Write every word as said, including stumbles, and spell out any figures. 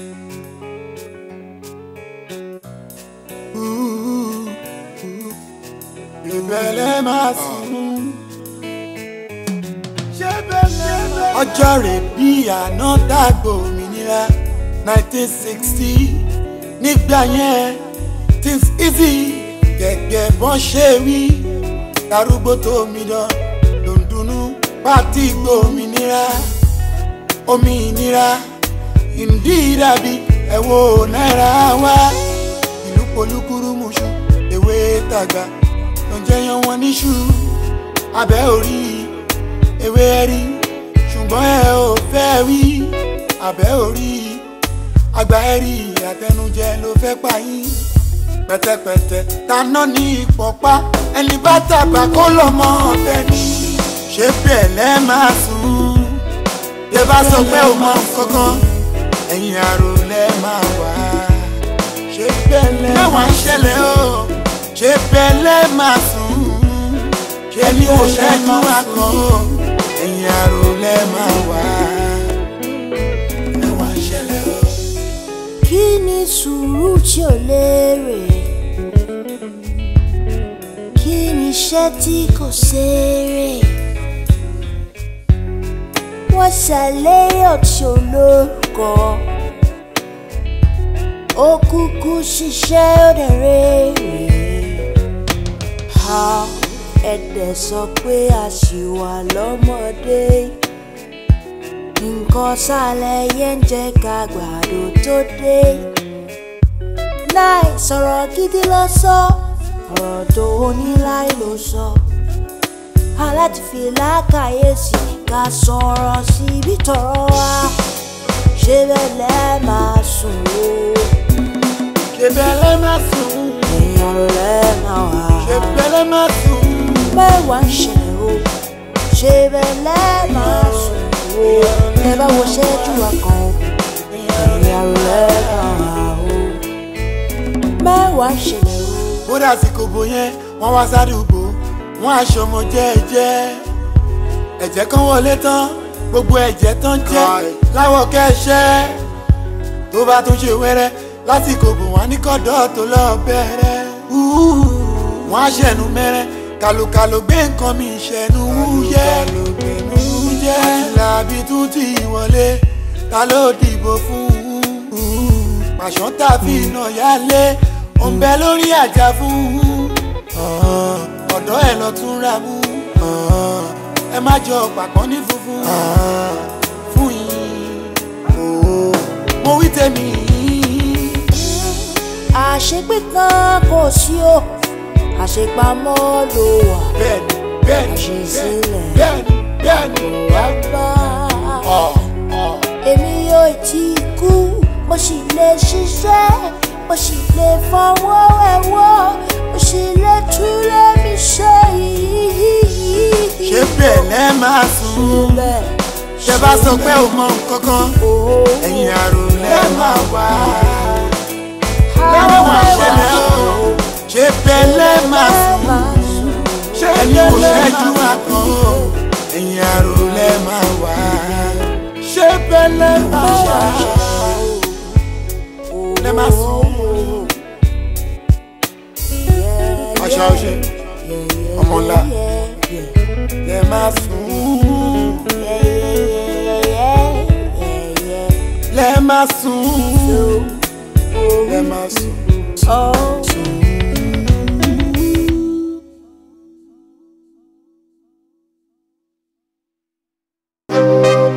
Ìbẹ̀lẹ̀ máa sùn. Ọjọ́ rẹ̀ bí àná dàgbò òmìnira nineteen sixty. Nígbà yẹn things easy gẹ́gẹ́ bọ́n ṣe wí. Darúgbó tó mi dán ló ń dunnú pátí gbòmìnira. Òmìnira ìdí dàbí ẹ̀wọ̀ náírà wá. Ìlú polúkúrú mùsù ewé tàgbà ló ń jẹyàn wọn níṣu. Abẹ́ orí ewé rí ṣùgbọ́n ẹ ò fẹ́ wí. Abẹ́ orí àgbà ẹ̀rí àtẹnujẹ ló fẹ́ pa yín. Pẹ̀tẹ̀pẹ̀tẹ̀ taná ní ìpọ̀pá ẹni bá tàgbà kó lọ́mọ ọ̀tẹ̀ ni. Ṣé bẹ́ẹ̀ lẹ́ máa sùn? Yẹ bá sọ pé ò mọ kankan ẹ̀yìn àrò lẹ́ máa wà. Ṣé bẹ́ẹ̀ lẹ́ máa ń ṣẹlẹ̀ o? Ṣé bẹ́ẹ̀ lẹ́ máa sùn? Ṣé ní kò ṣẹ́jú àkàn o? Ẹ̀yìn àrò lẹ́ máa wà. Ẹ wá ń ṣẹlẹ̀ o. Kí ni sùúrù tí ò lérè? Kí ni iṣẹ́ tí kò ṣeré? Wọ́n ṣàlẹ́yìn ọ̀tí olórúkọ. Ó kúkú ṣiṣẹ́ ó dẹ̀ rèrè. Ẹ̀dẹ̀ sọ pé a ṣì wà lọ́mọdé. Nǹkan sálẹ̀ yẹn ń jẹ́ ká gbàdo tó dé. Láì sọ̀rọ̀ gidi lọ sọ, ọ̀rọ̀ tó oníláì ló sọ. Aláti fi lákàyèsí ká sọ̀rọ̀ síbi tọ̀rọ̀ wá. Ṣé bẹ́ẹ̀ lẹ́ máa sùn o? Ṣé bẹ́ẹ̀ lẹ́ máa sùn? Èèyàn lẹ́ máa wà. Ṣé bẹ́ẹ̀ lẹ́ máa sùn? Mẹ́wàá ń ṣẹlẹ̀ o. Ṣé bẹ́ẹ̀ lẹ́ máa sùn o? Ẹ bá wo ṣẹ́jú wa kan o. Èèyàn lẹ́ máa wà o. Mẹ́wàá ń ṣẹlẹ̀ o. Ó dàsìkò bò yẹn wọ́n wá sádùúgbò wọ́n aṣọmọ jẹ́ẹ́jẹ́. Ẹ̀jẹ̀ kan wọlé tán gbogbo ẹ̀jẹ̀ tán jẹ́ láwọ̀ kẹ́ṣẹ́. Tó bá tún ṣe wẹ́rẹ́ lásìkò bò wọ́n ní kọ́dọ̀ tó lọ bẹ̀rẹ̀. Wọ́n á ṣẹ̀nu mẹ́rẹ́ kàlùkàlù gbé nǹkan mi ṣẹ̀nu wúyẹ́. Àtìlábí tún ti wọlé ta ló dìbò fún? Pàṣán tàbí iná yálé ó ń bẹ lórí àjà fún. Ọ̀dọ́ ẹ̀ lọ tún ra mú. Ẹ má jọ pàpọ̀ ní funfun fún yín. Mo wí tèmi. Àṣegbé kan kò sí o, àṣepamọ́ ló wà. Bẹ́ẹ̀ni bẹ́ẹ̀ni àṣesílẹ̀ bẹ́ẹ̀ni bẹ́ẹ̀ni wá bá. Èmi yóò tí kú, mo sì lè ṣiṣẹ́, mo sì lè fọwọ́ ẹ̀wọ́, mo sì lè túlẹ̀ mi ṣe yìí. Ṣé bẹ́ẹ̀ lẹ́ máa sùn? Ṣé bá sọ pé ò mọ nǹkankan ẹ̀yìn àrò lẹ́ máa wà. Lẹ́wọ̀n wá ṣẹlẹ̀ o. Ṣé bẹ́ẹ̀ lẹ́ máa sùn? Ṣé ẹni kò ṣẹ́jú àkàn o? Ẹ̀yìn àrò lẹ́ máa wà. Ṣé bẹ́ẹ̀ lẹ́ máa wà? Lẹ́ máa sùn. Ọ̀ṣà ọ̀ṣẹ̀ ọmọ ńlá lẹ́ máa sùn. Lẹ́ máa sùn. Lẹ́ máa sùn.